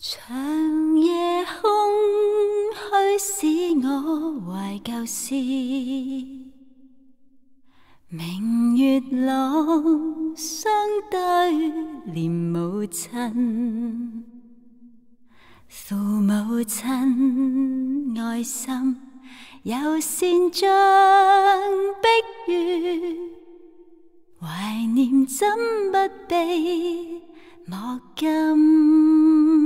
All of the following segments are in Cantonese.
长夜空虚使我怀旧事，明月朗相对念母亲，父母亲爱心有善像碧月，怀念怎不被莫禁。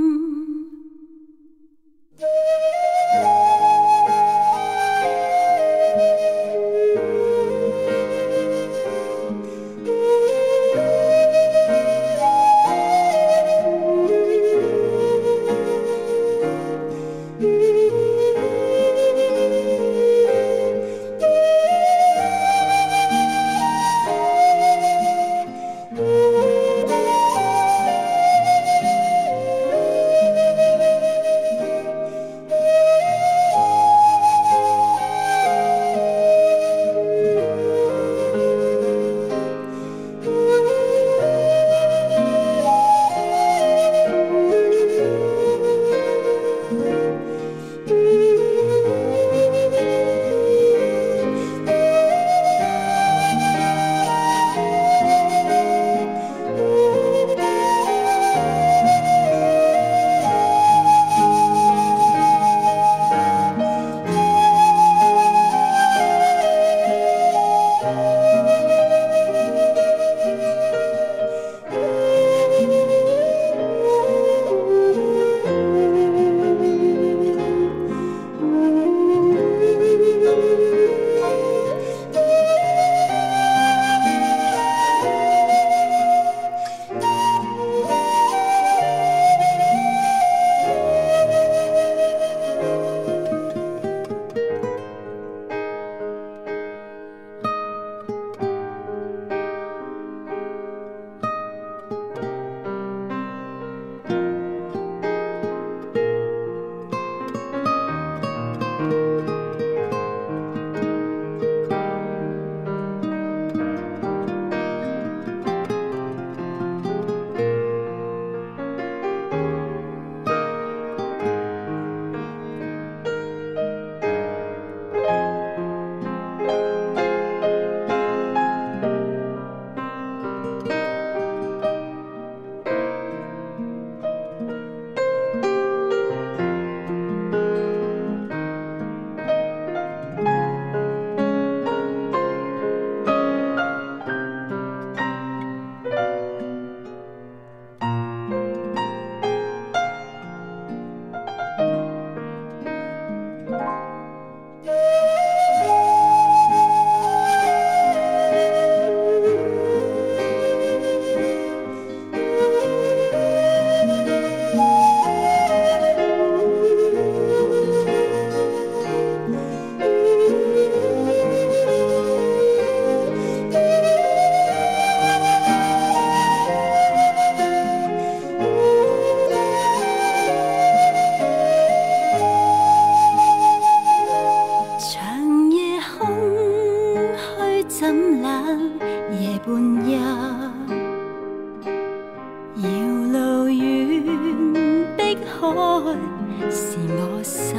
是我心，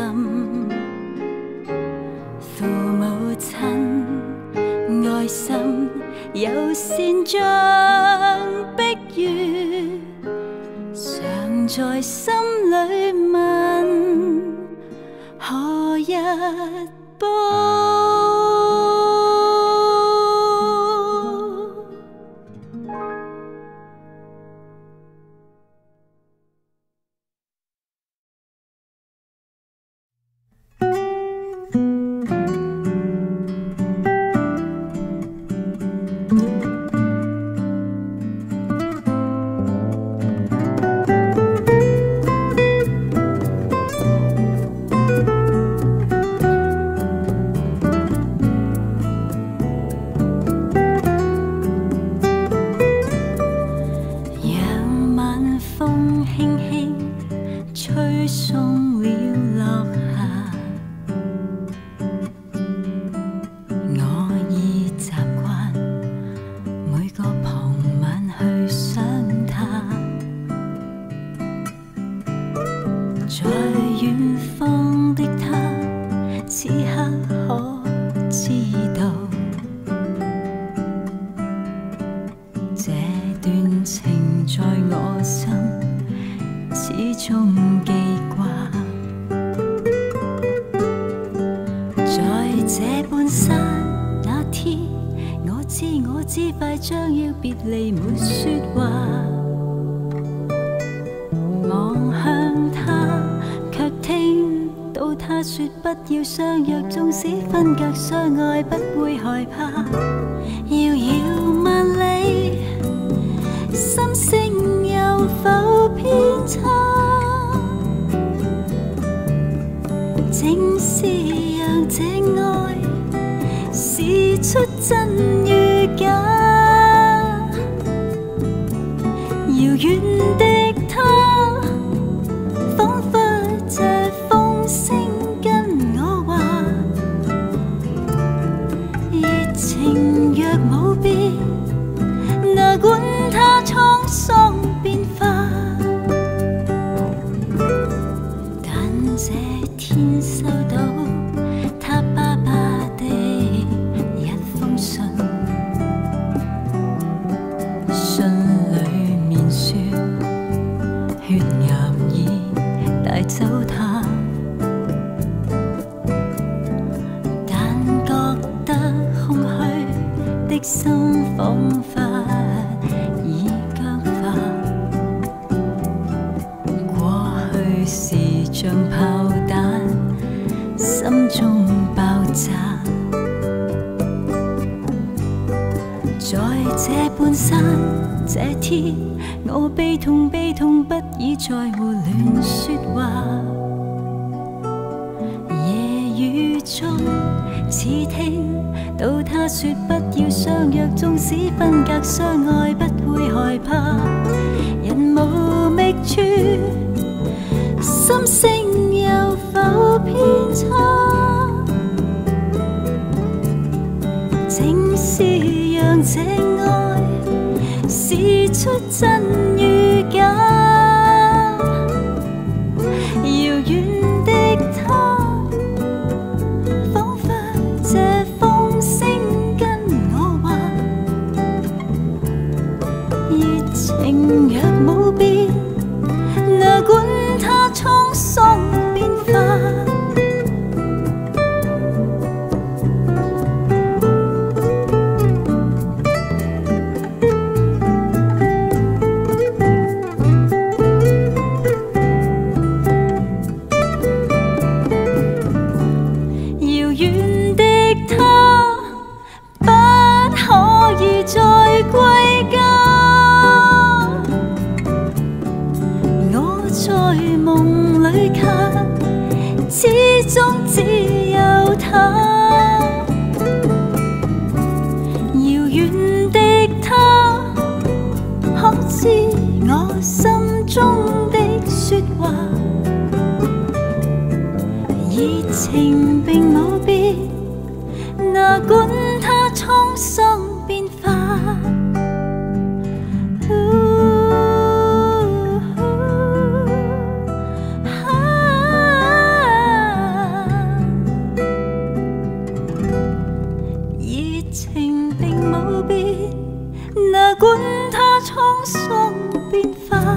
父母亲爱心有善像碧月，常在心里问何日报。 在遠方的他，此刻可知道，這段情在我心始終記掛。在這半山那天，我知快將要別離，沒說話。望向他，卻聽到他說不要相約，縱使分隔相愛，不會害怕。遙遙萬里，心聲有否偏差？正是讓這愛試出真與假。遙遠的他，彷彿這風聲跟我話，熱情若冇變，哪管它滄桑變化。但這天收到他爸爸的一封信，信裏面說血癌已帶走他，但覺得空虛的心彷彿已僵化。過去是像炮彈，心中爆炸。在這半山這天，我悲痛不已在乎亂說話。夜雨中似聽到他說不要相約，縱使分隔相愛，不會害怕。人無覓處，心聲有否偏差？正是讓這愛試出真與假。遙遠的他，彷彿這風聲跟我話，熱情若冇變，哪管它滄桑變化。始終只有他，遙遠的他，可知我心中的說話？熱情並冇變，哪管它滄桑變化。哪管它滄桑變化。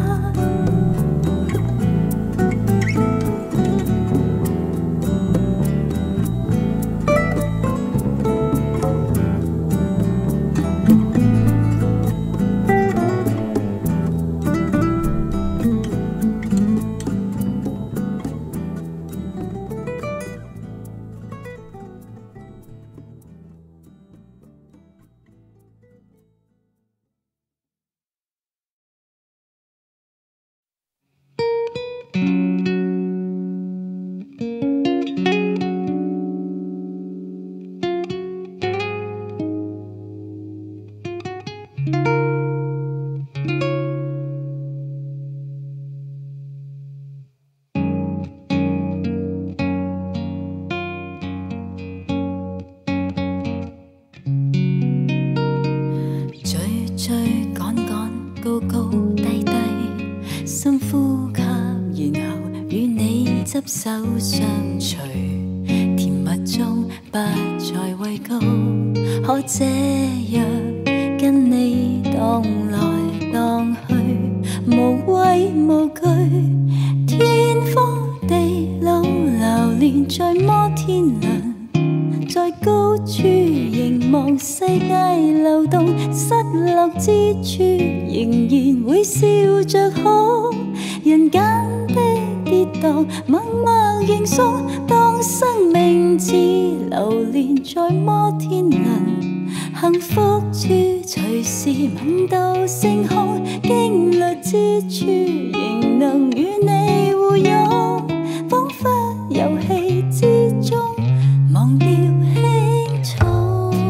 执手相隨，甜蜜中不再畏高，可這樣跟你蕩來蕩去，無畏無懼，天荒地老流連在摩天輪，在高處凝望世界流動，失落之處仍然會笑着哭，人間的跌宕默默認送，當生命似流連在摩天輪，幸福處隨時吻到星空，經歷之處仍能與你互擁，彷彿遊戲之中忘掉輕重。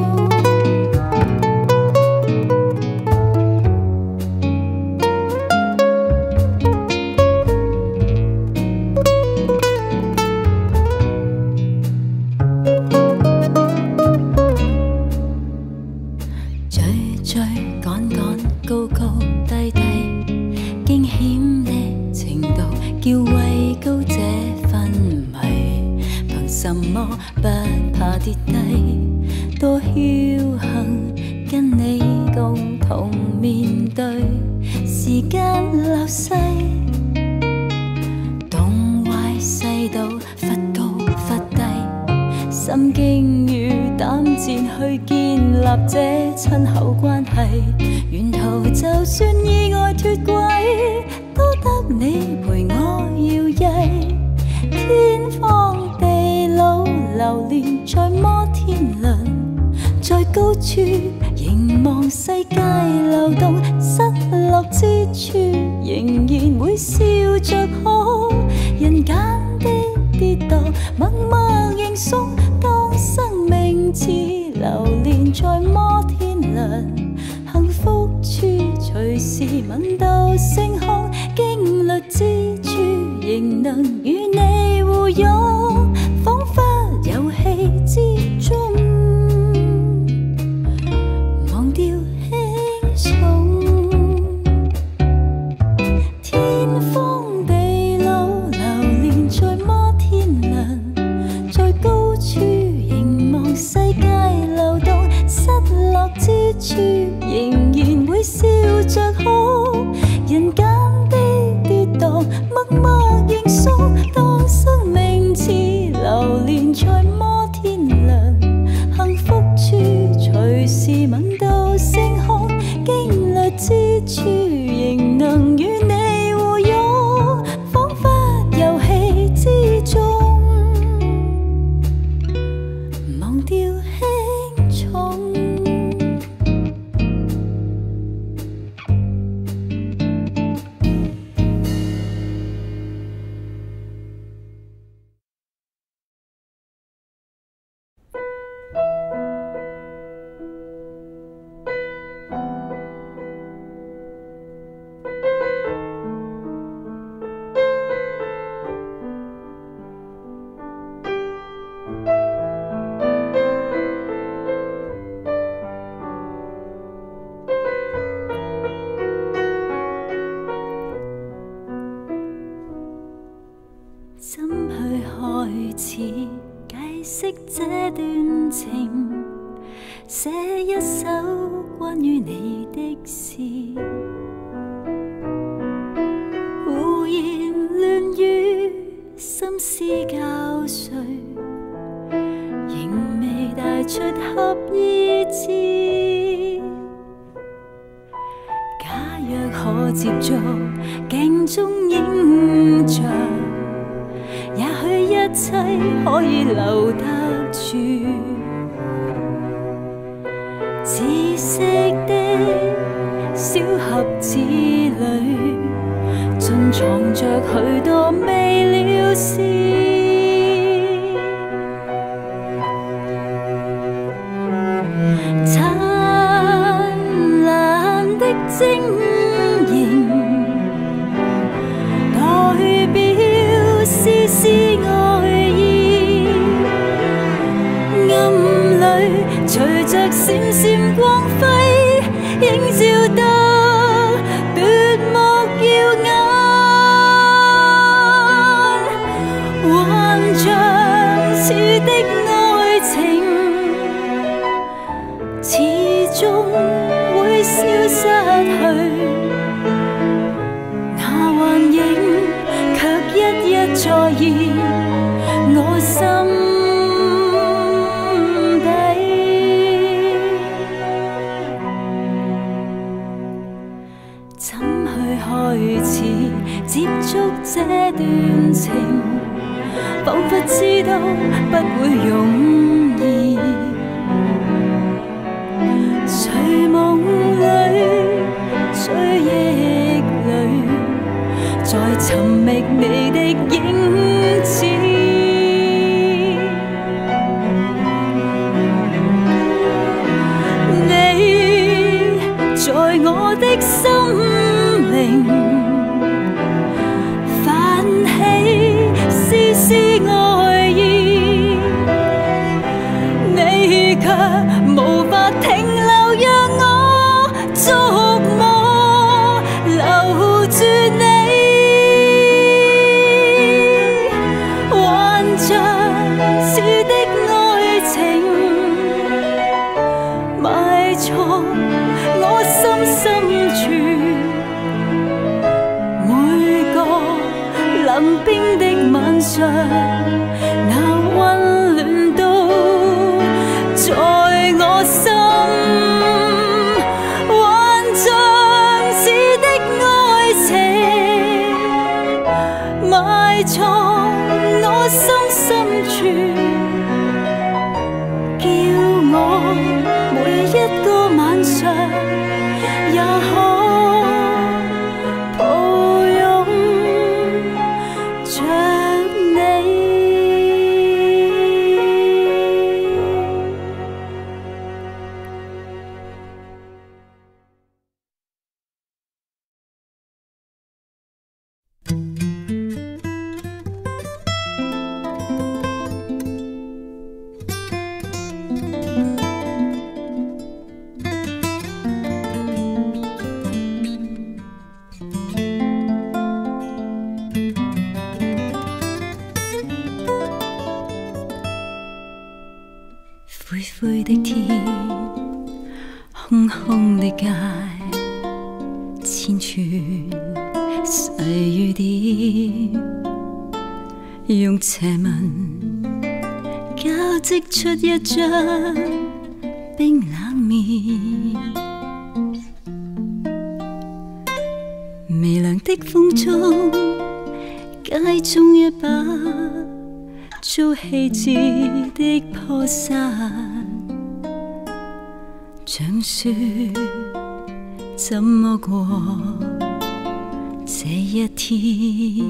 高高低低，驚險的程度叫畏高者昏迷，憑什麼不怕跌低？多僥倖跟你共同面對時間流逝，東歪西倒，忽高忽低，心驚與膽戰去建立這親厚關係，沿途就算意外脫軌，都得你陪我搖曳，天荒地老流連在摩天輪，在高處凝望世界流動，失落之處仍然會笑着哭，人間的跌宕默默認送，當生命似流連在摩天輪，幸福處隨時吻到星空，經歷之處仍能與你互擁，彷彿遊戲之中忘掉輕重，天荒地老流連在摩天輪，在高處凝望世界流動，失落之處仍然會笑着哭，人間的跌宕默默認送，當生命似流連在摩天輪，幸福處隨時吻到星空，經歷之處仍能與你互擁，彷彿遊戲之中忘掉輕重。怎去開始解釋這段情，寫一首關於你的詩，胡言亂語，心思交瘁，仍未帶出合意志。假若可接觸鏡中影像，也許一切可以留得住，紫色的小盒子裏盡藏着許多未了事，燦爛的晶瑩代表絲絲愛意，暗裏隨着閃閃光輝，映照得奪目耀眼。 的愛情，始終會消失去。那幻影卻一一再現我心底。怎去開始接觸這段情？彷彿知道不會容易，隨夢裏，追憶裏，再尋覓你的影子。你在我的心靈泛起絲絲愛意，你卻無法停留，讓我觸摸留住你，還像是的愛情埋藏我心深處。冷冰的晚上，那溫暖都在我心，還像是的愛情埋藏我心深處，叫我每一個晚上也可灰灰的天，空空的街，千串細雨點，用斜紋交織出一張冰冷面。微涼的風中，街中一把遭棄置的破傘，像說怎麼過這一天。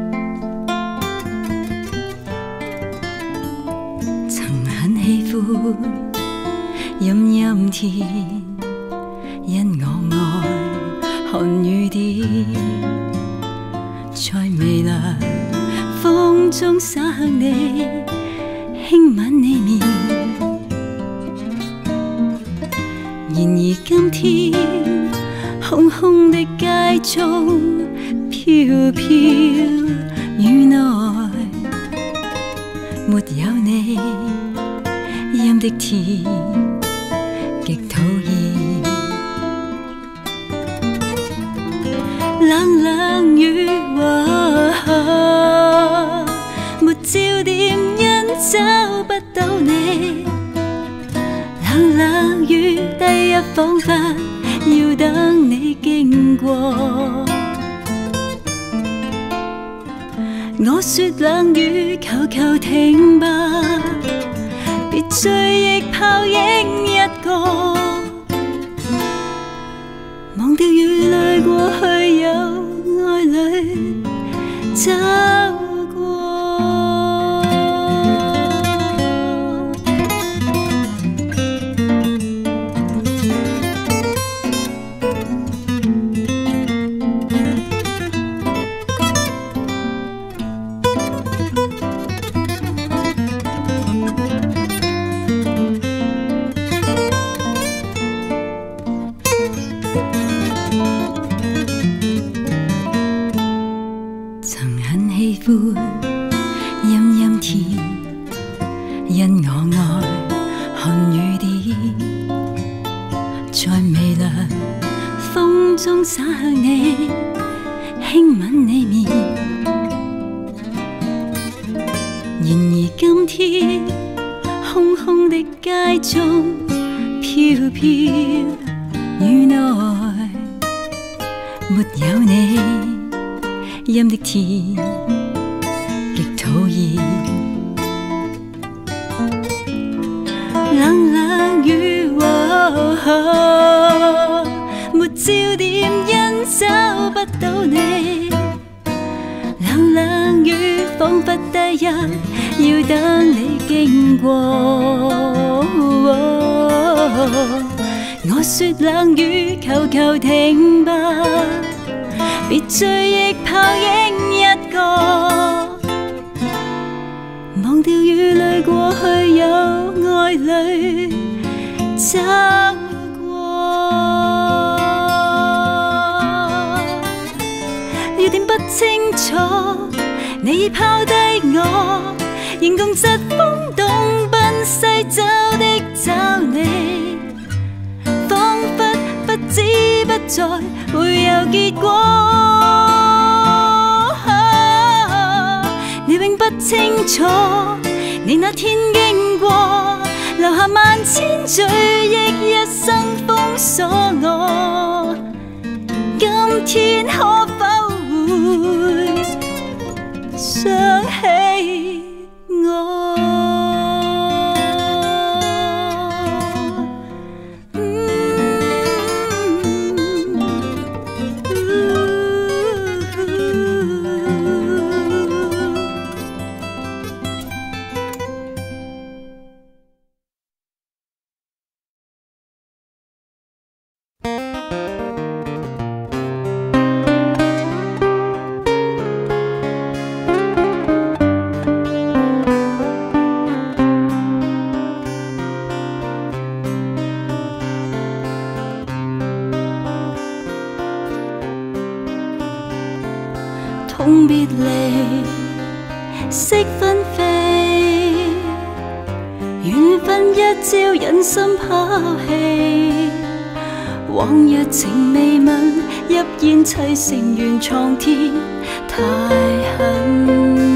曾很喜歡陰陰天，因我愛看雨點，在微涼風中灑向你，輕吻你面。然而今天，空空的街中，飄飄雨內，沒有你，陰的天極討厭。冷冷雨，沒焦點，因找不到你。冷冷雨，第一彷彿要等你經過。我說冷雨，求求停吧，別追憶泡影一個，忘掉雨淚過去，有愛侶走過。 因我愛看雨點，在微涼風中灑向你，輕吻你面。然而今天空空的街中，飄飄雨內沒有你，陰的天極討厭。冷冷雨，沒焦點，因找不到你。冷冷雨，彷彿第日要等你經過。我說冷雨，求求停吧，別追憶泡影一個。忘掉雨裏過去，有愛侶走過。有點不清楚，你已拋低我，形共疾風東奔西走的找你，彷彿不知不覺會有結果。你永不清楚，你那天經過，留下萬千追憶，一生封鎖我。今天可否會想起我？痛別離，識分飛，緣分一朝忍心拋棄。往日情未泯，泣煙砌成原創天，太狠。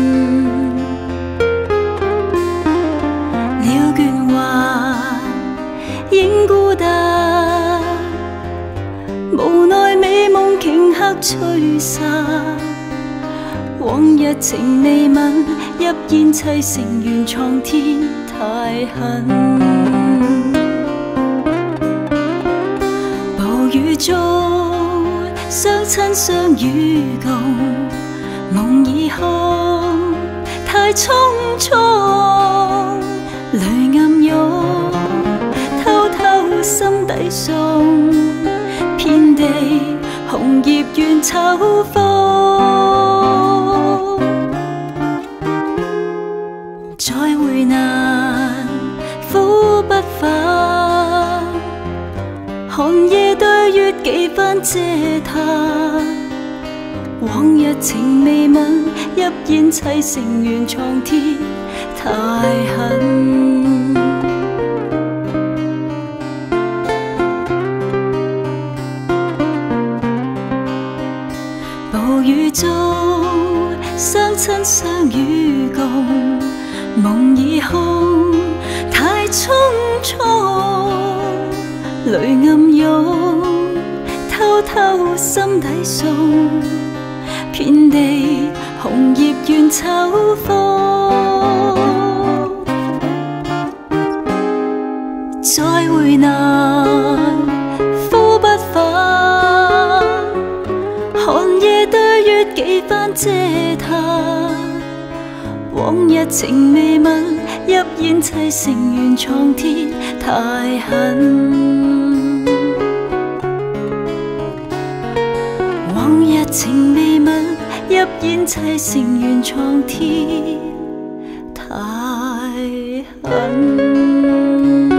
了倦話，應孤單，無奈美夢頃刻吹散。往日情未泯，泣煙砌成原創天，太狠。暴雨中，相親相與共，夢已空，太匆匆。淚暗湧，偷偷心底送，遍地紅葉怨秋風。再會難，苦不返，寒夜對月幾番嗟嘆。往日情未泯，泣煙砌成原創天，太狠。暴雨中，相親相與共，夢已空，太匆匆。淚暗湧，偷偷心底送，遍地紅葉怨秋風。再會難，苦不返，寒夜對月幾番嗟嘆。往日情未泯，泣煙砌成原創天，太狠。往日情未泯，泣煙砌成原創天，太狠。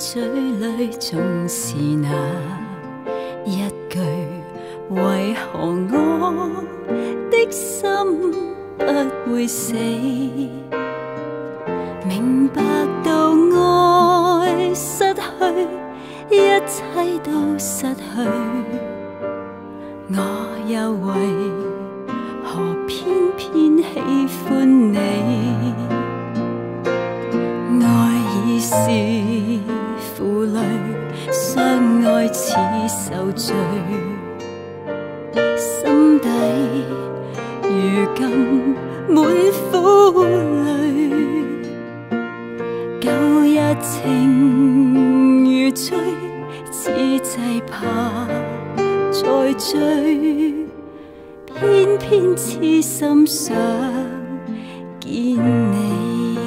嘴里总是那一句，为何我的心不会死？明白到爱失去，一切都失去，我又为何偏偏喜欢你？爱已是負累，相愛似受罪，心底如今滿苦淚，舊日情如醉，此際怕再追，偏偏痴心想見你。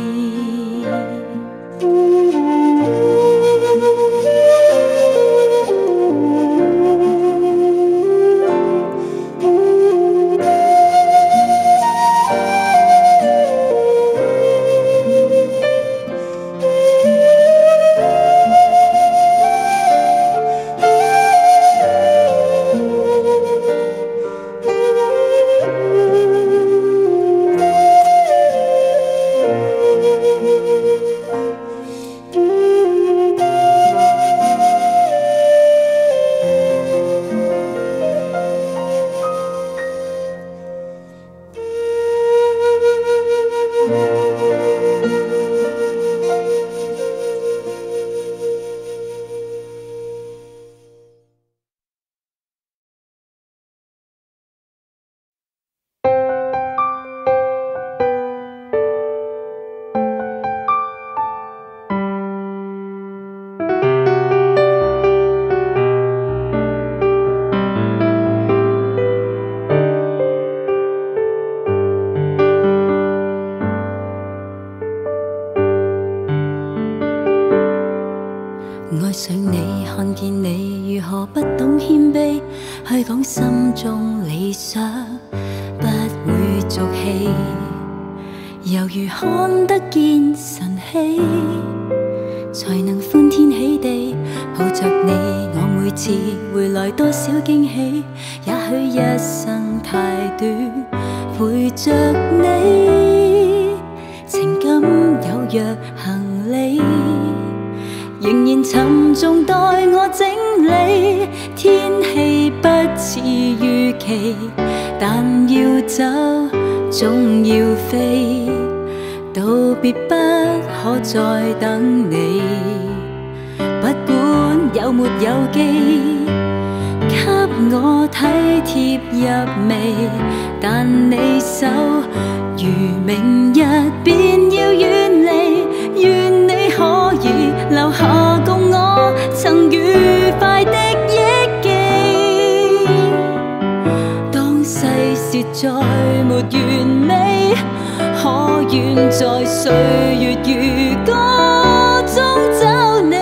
愛上你，看見你，如何不懂謙卑，去講心中理想，不會俗氣，猶如看得見晨曦，才能歡天喜地抱着你。我每次回來多少驚喜，也許一生太短，陪着你，情感有若行李。仍然沉重待我整理，天氣不似預期，但要走總要飛，道別不可再等你。不管有沒有機，給我體貼入微，但你手如明日便要遠離，願你可以留下共我曾愉快的憶記。當世事再沒完美，可願在歲月如歌中找你。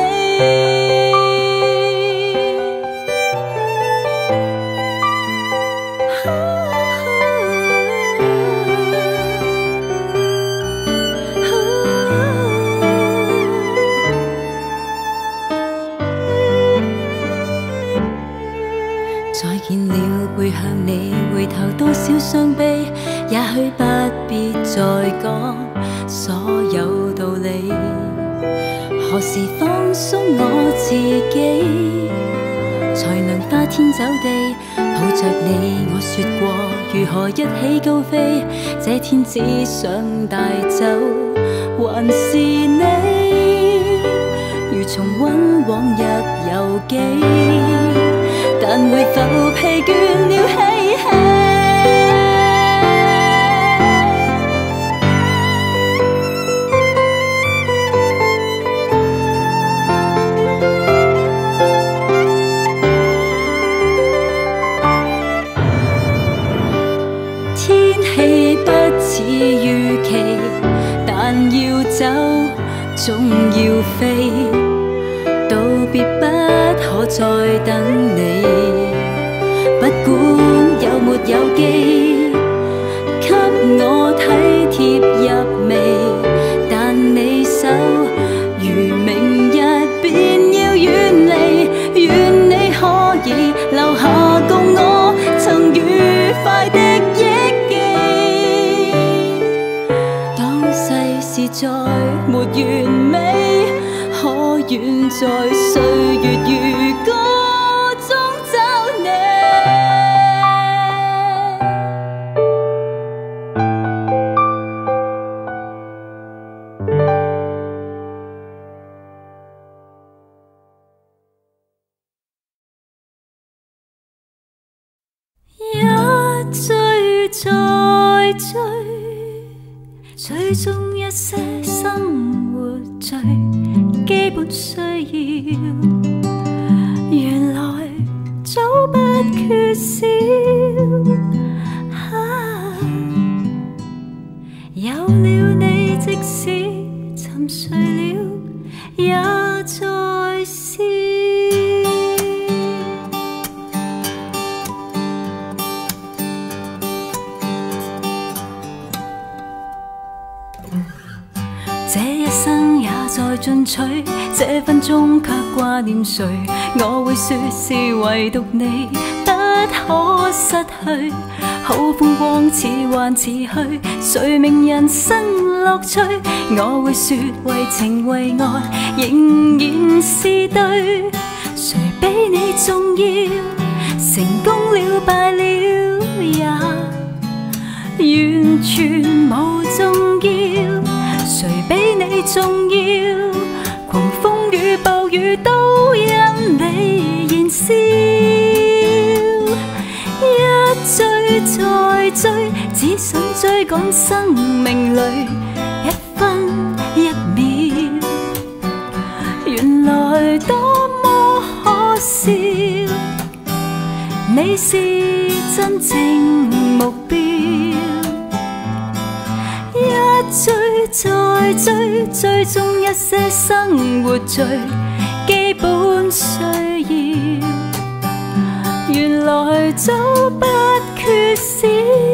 再見了，背向你，回頭多少傷悲，也許不必再講所有道理。何時放鬆我自己，才能花天酒地抱着你？我說過如何一起高飛，這天只想帶走還是你，如重溫往日遊記。但會否疲倦了嬉戲？天氣不似預期，但要走總要飛，道別不可再等你。不管有沒有機，給我體貼入微，但你手如明日便在沒完美，可願在歲月如歌中找你？一追再追，追蹤一些生活最基本需要，原來早不缺少。有了你，即使沉睡了，也在笑。這一生也在進取，這分鐘卻掛念誰？我會說是唯獨你不可失去。好風光似幻似虛，誰明人生樂趣？我會說為情為愛仍然是對。誰比你重要？成功了敗了也完全無重要。誰比你重要？狂風與暴雨都因你燃燒。一追再追，只想追趕生命裏一分一秒。原來多麼可笑，你是真正目標。一追再追，追蹤一些生活最基本需要，原來早不缺少。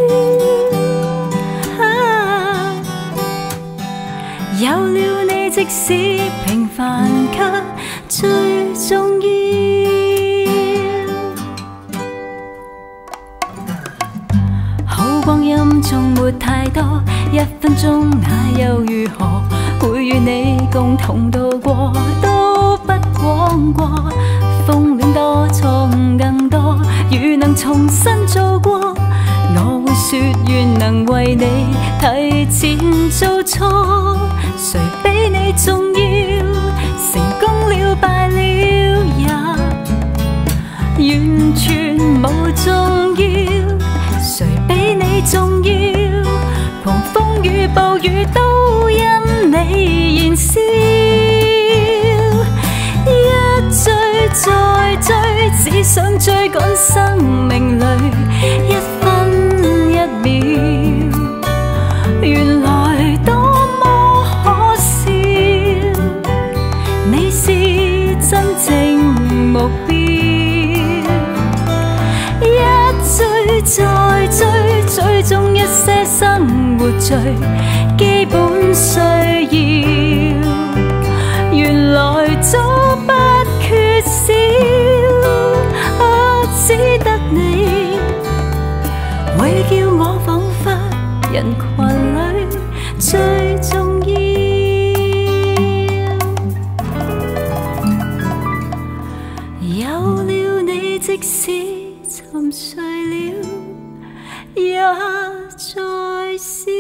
有了你，即使平凡卻最重要。好光陰縱沒太多，一分鐘那又如何？會與你共同度過，都不枉過。風戀多，錯誤更多，如能重新做過，我會說願能為你提前做錯。誰比你重要？成功了敗了也完全無重要。誰比你重要？狂風與暴雨都因你燃燒。一追再追，只想追趕生命裏一分一秒。原來多麼可笑，你是真正目標。一追再追，追蹤一些生活最基本需要，原來早不缺少。只得你會叫我彷彿人群裏最重要。有了你，即使沉睡了也在笑。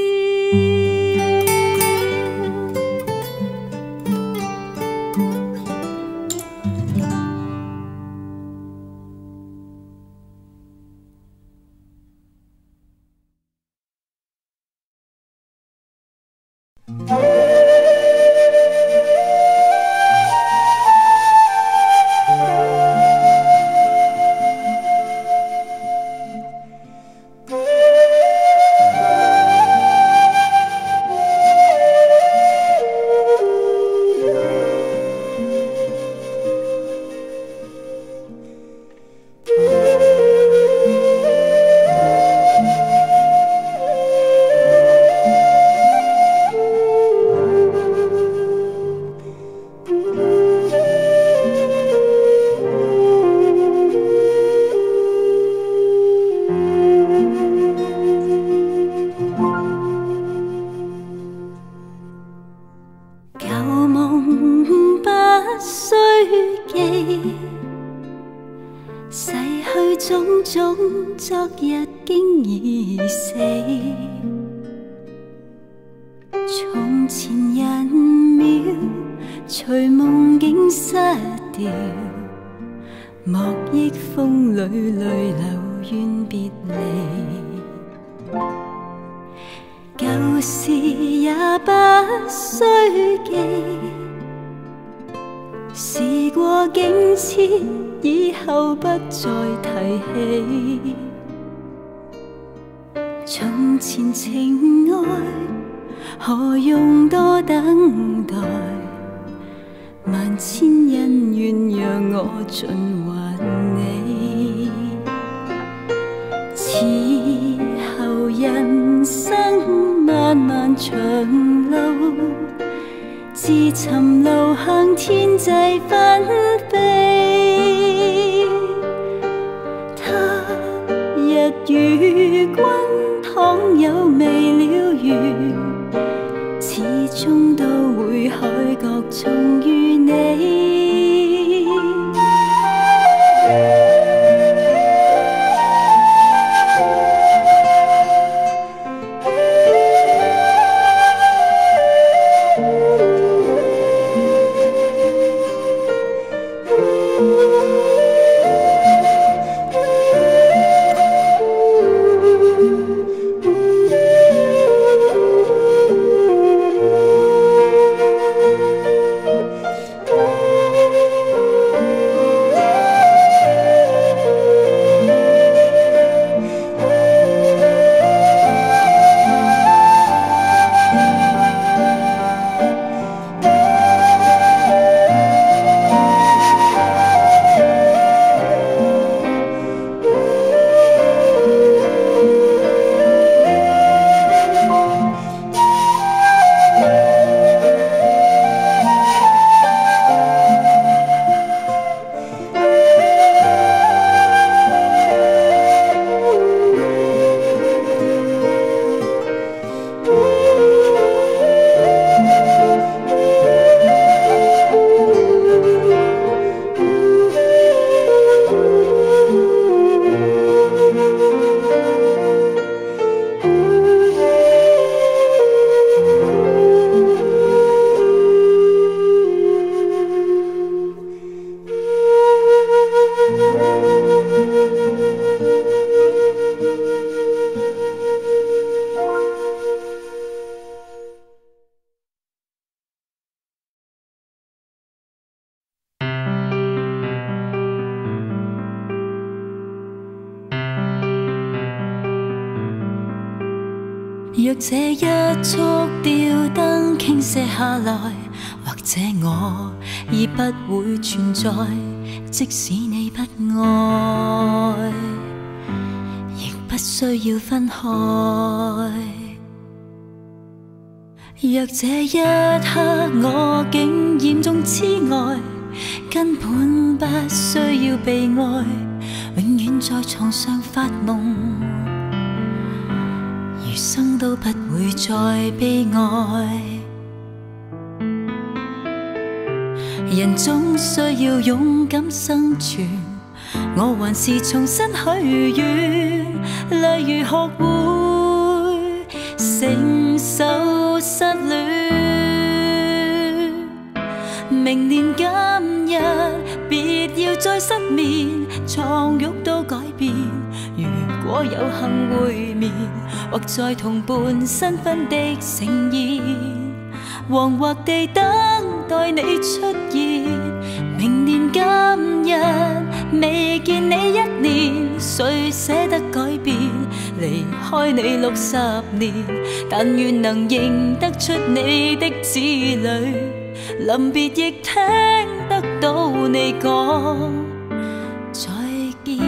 記，逝去種種，昨日經已死。從前人渺，隨夢境失掉，莫憶風裏淚流怨別離。舊事也不需記，時過境遷，以後不再提起。從前情愛，何用多等待？萬千恩怨讓我盡還你。此後人生漫漫長路，自尋路向天際紛飛。他日與君倘有未了緣，始終都會海角重遇你。若這一束吊燈傾瀉下來，或者我已不會存在，即使你不愛，亦不需要分開。若這一刻我竟嚴重痴呆，根本不需要被愛，永遠在床上發夢，餘生都不會再悲哀。人總需要勇敢生存，我還是重新許願，例如學會承受失戀。明年今日別要再失眠，床褥都改變。如果有幸會面，或在同伴新婚的盛宴，惶惑地等待你出現。明年今日未見你1年，誰捨得改變？離開你60年，但願能認得出你的字裏，臨別亦聽得到你講再見。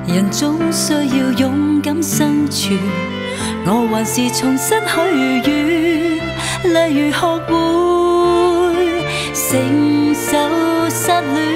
人總需要勇敢生存，我還是重新許願，例如學會承受失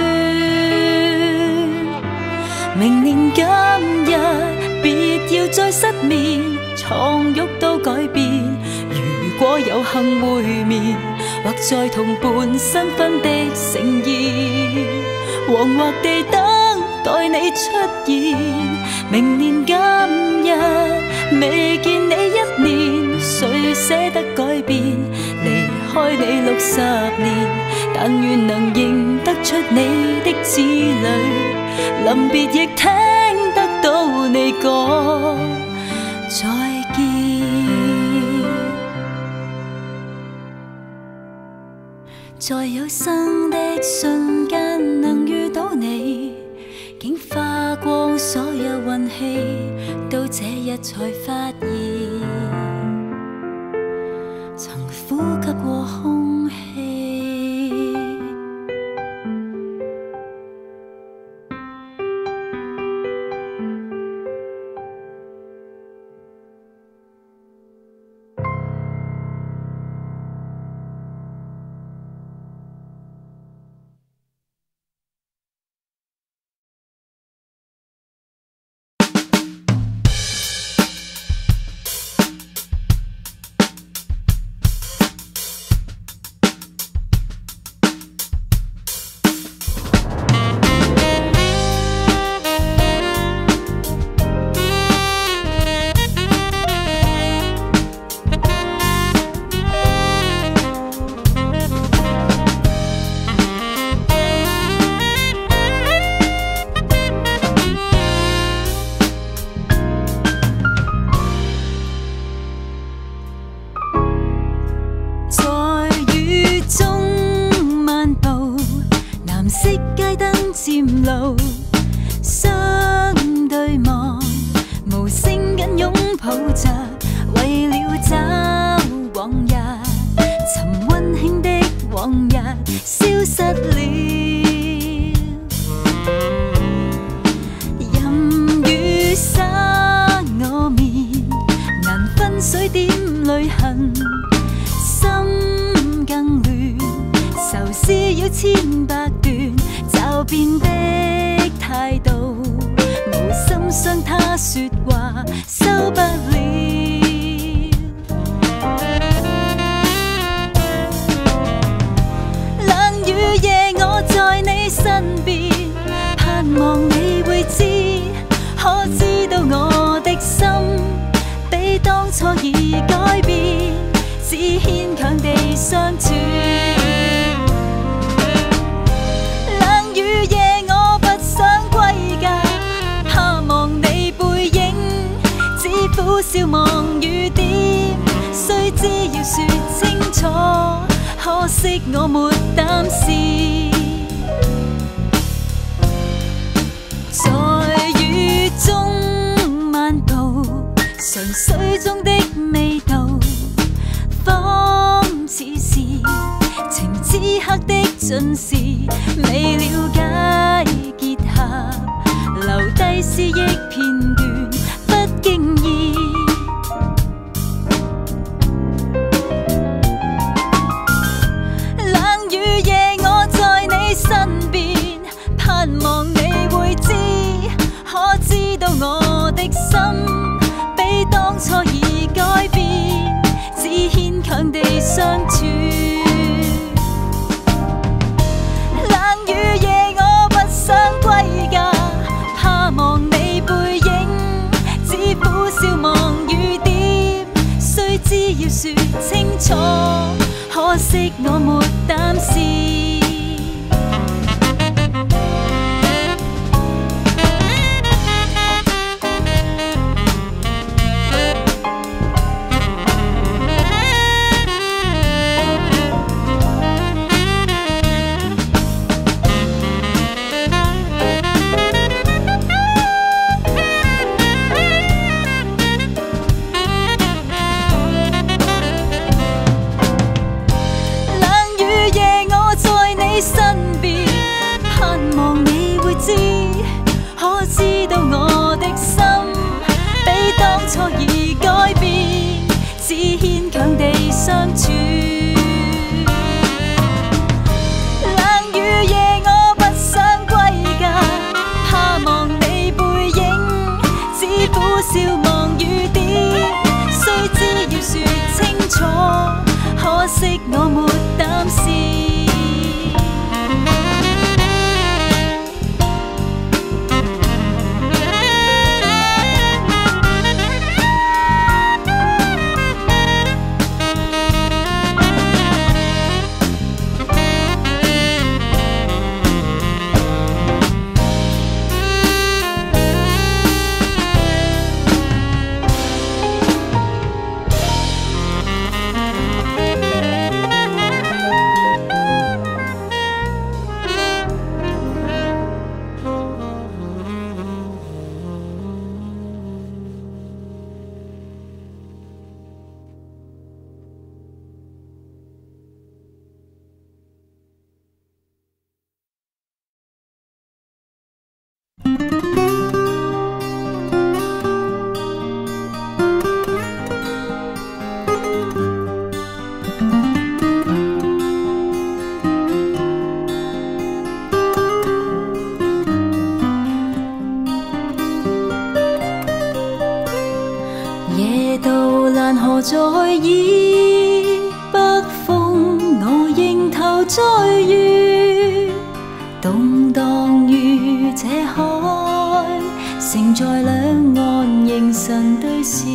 戀。明年今日別要再失眠，床褥都改變。如果有幸會面，或在同伴新婚的盛宴，惶惑地等待你出現。明年今日未見你一年，誰捨得改變？離開你60年，但願能認得出你的子女，臨別亦聽得到你講再見。在有生的瞬間能遇到你，竟花光所有運氣，到這日才發現，曾呼吸過空氣。 冷雨笑望雨點，須知要說清楚，可惜我沒膽試。夜渡蘭河在倚，北風我迎頭再遇，動盪於這海，城在兩岸凝神對視，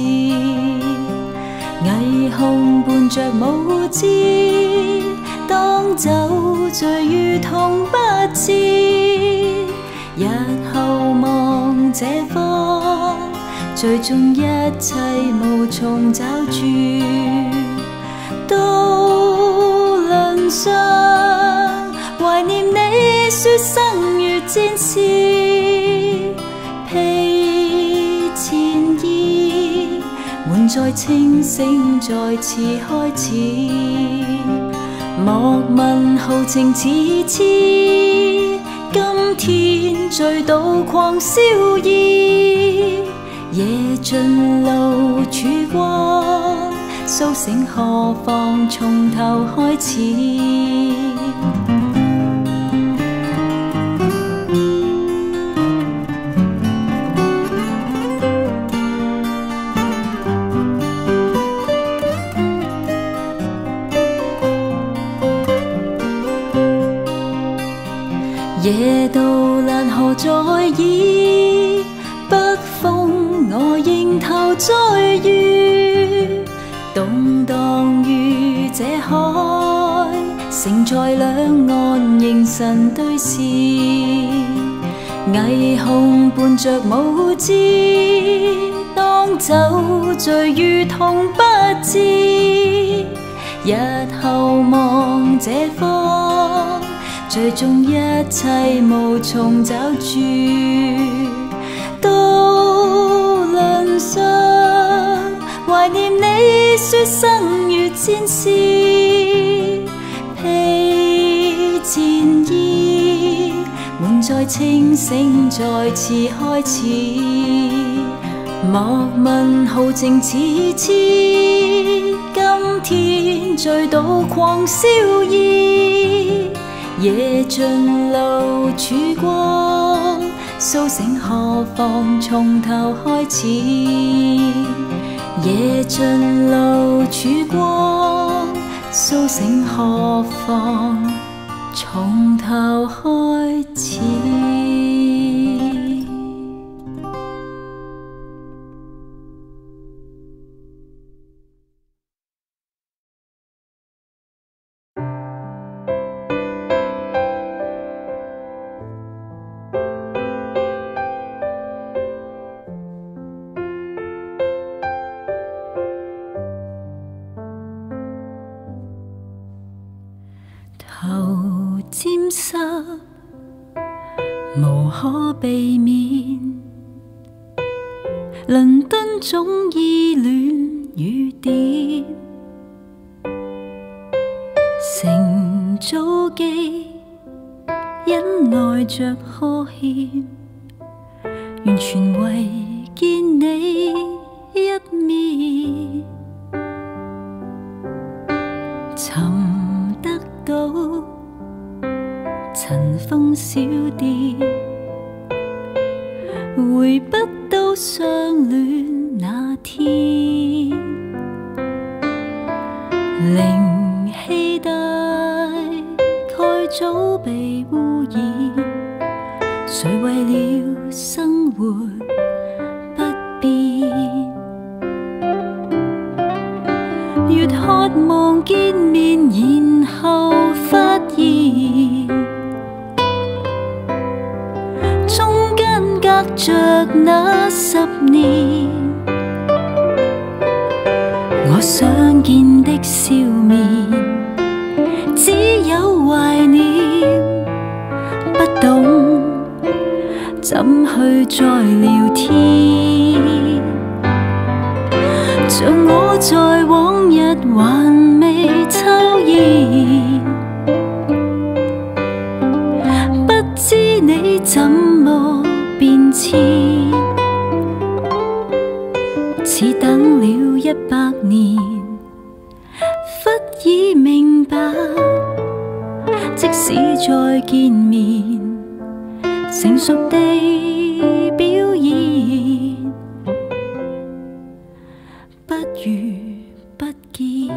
霓虹伴着舞姿，當酒醉如同不知，日後望這方，最終一切無從找住，渡輪上懷念你說生如戰士，披戰衣，滿載清醒再次開始，莫問豪情似痴，今天醉倒狂燒意。夜盡路曙光，甦醒何妨從頭開始。夜渡蘭河在倚，北風我迎頭再遇，動盪於這海，城在兩岸凝神對視，霓虹伴着舞姿，當酒醉如同不知，日後望這方，最終一切無從找住，渡輪上懷念你說生如戰士，披戰衣，滿載清醒再次開始，莫問豪情似痴，今天醉倒狂燒意，夜盡路曙光，甦醒何妨從頭開始，夜盡路曙光，甦醒何妨從頭開始。頭沾濕，無可避免。倫敦總依戀雨點，乘早機忍耐着呵欠，完全為見你一面。尋得到塵封小店，回不到相戀那天，靈氣大概早被污染，誰為了生活不變，越渴望見面，然後發現中間隔着那10年，我想見的笑面只有懷念，不懂怎去再聊天，像我在往日還未抽煙，不知你怎麼變遷，似等了100年，忽已明白，即使再見面，成熟地表現，不如不見。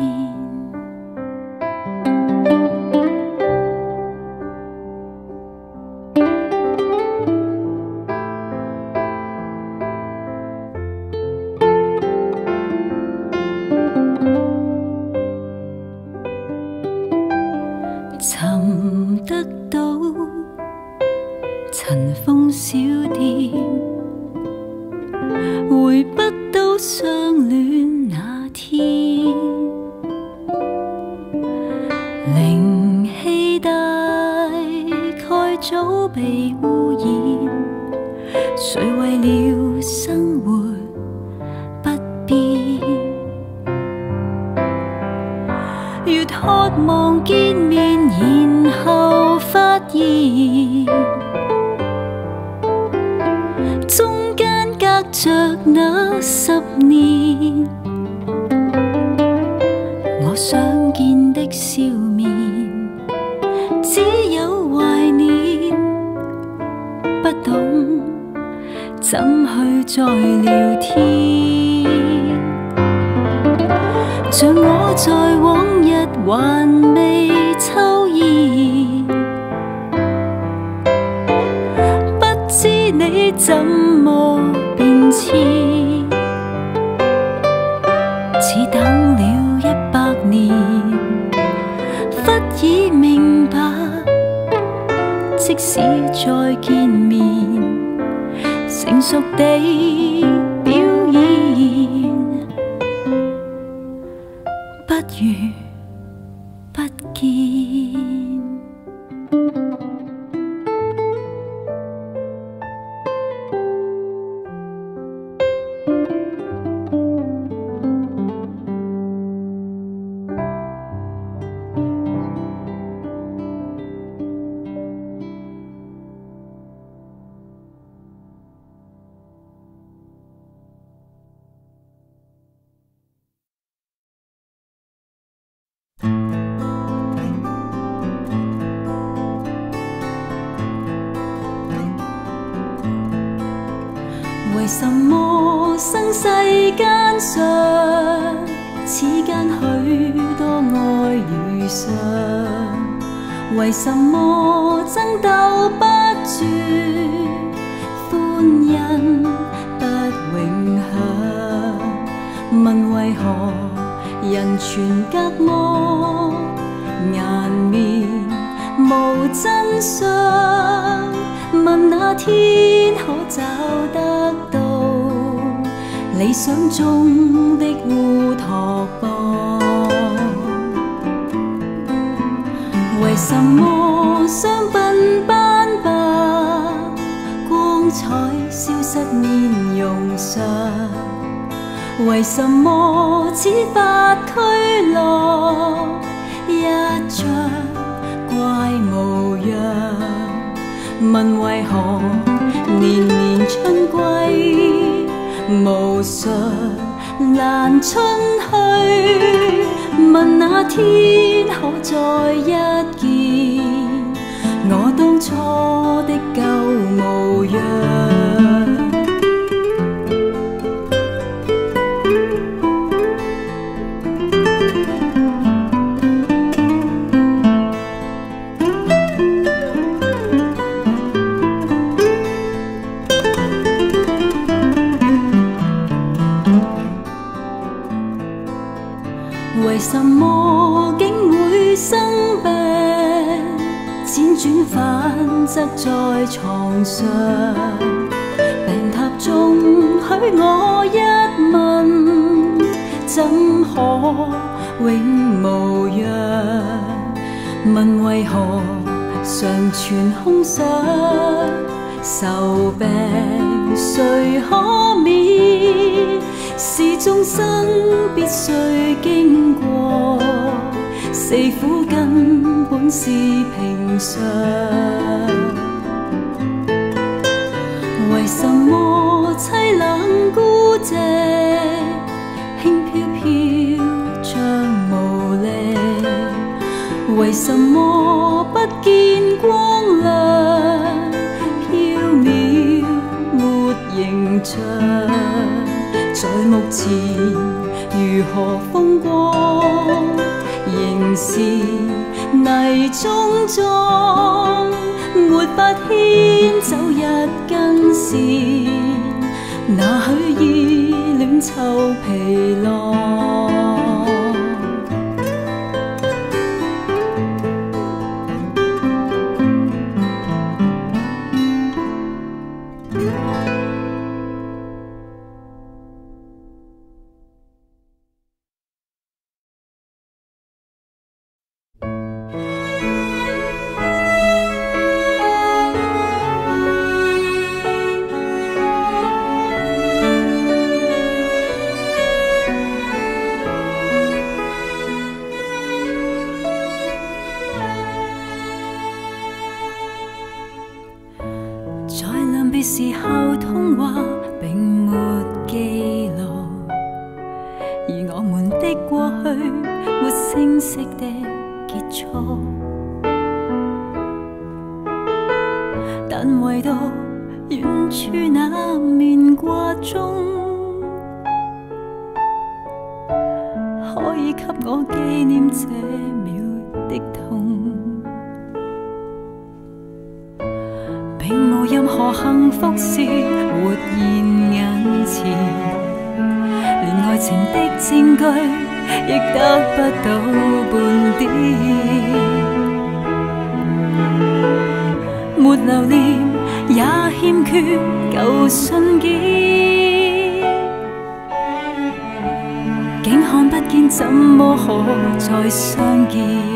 尋得到塵封小店，回不到相戀那天，靈氣大概早被污染，誰為了生活不變，越渴望見面，然後發現中間隔着那10年，我想見的笑面只有懷念，不懂怎去再聊天，像我在往日還未抽煙，不知你怎麼變遷，似等了100年，忽已明白，即使再見面，成熟地表現，不如不見。為什麼生世間上，此間許多愛遇上？為什麼爭鬥不絕，歡欣不永享？問為何人全隔膜，顏面無真相？問那天可找得到理想中的烏托邦？為什麼雙鬢斑白，光彩消失面容上？為什麼此法俱落，一張怪模樣？問為何年年春歸，無術難春去？問那天可再一見，我當初的舊模樣？ 为什么竟会生病？辗转反侧在床上，病榻中许我一问，怎可永无恙？问为何常存空想？愁病谁可免？是众生必须经过，死苦根本是平常。为什么凄冷孤寂，轻飘飘像无力？为什么不见光亮？飘渺没形象。在目前如何风光，仍是泥中撞，没法牵走一根线，哪许依恋臭皮囊？时候通话并没记录，而我们的过去没声息的结束，但唯独远处那面挂钟，可以给我纪念这秒的痛。并无任何幸福是活现眼前，连爱情的证据亦得不到半点。没留念，也欠缺旧信件，竟看不见，怎么可再相见？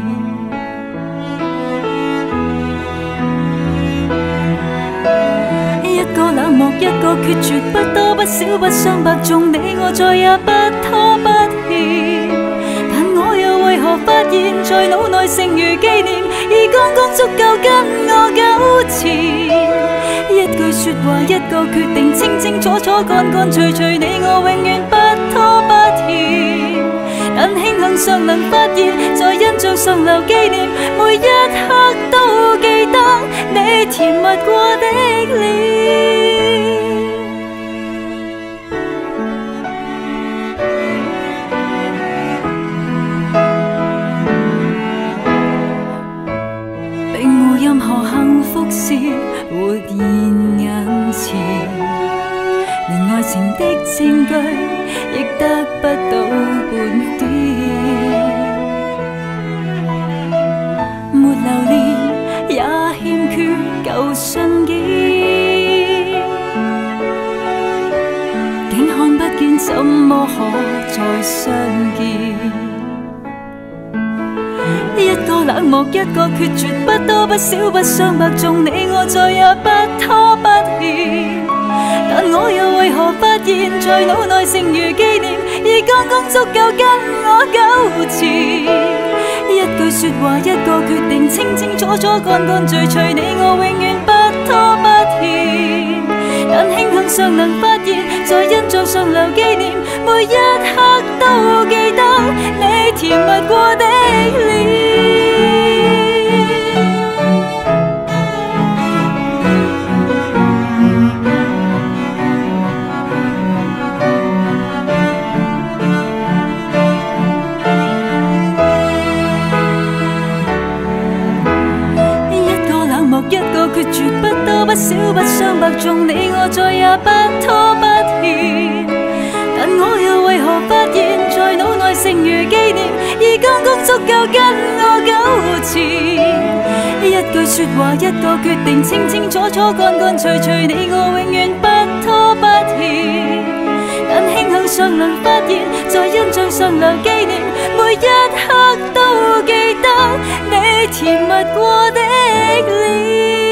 冷漠一个决绝，不多不少不相伯仲，你我再也不拖不欠。但我又为何发现，在脑内剩余纪念，已刚刚足够跟我糾纏。一句說話，一個決定，清清楚楚，乾乾脆脆，你我永遠不拖不欠。但慶幸尚能發現，在印象上留紀念，每一刻都記得你甜蜜過的臉。任何幸福事活現眼前，連愛情的證據亦得不到半點。沒留念，也欠缺舊信件，竟看不見，怎麼可再相見？一個冷漠，一個決絕，不多不少不相伯仲，你我再也不拖不欠。但我又為何發現，在腦內剩餘紀念，已剛剛足夠跟我糾纏。一句說話，一個決定，清清楚楚，乾乾脆脆，你我永遠不拖不欠。但慶幸尚能發現，在印象上留紀念，每一刻都記得你甜蜜過的臉。一個決絕，不多不少不相伯仲，你我再也不拖不欠。但我又為何發現，在腦內剩餘記足夠跟我糾纏。一句說話，一個決定，清清楚楚，乾乾脆脆，你我永遠不拖不欠。但慶幸尚能發現，在印象上留紀念，每一刻都記得你甜蜜過的臉。